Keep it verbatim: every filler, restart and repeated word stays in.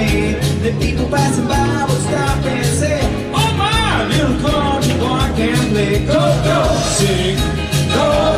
parade. The people passing by would stop and say, oh my, little country boy can play. Go, go, sing, go.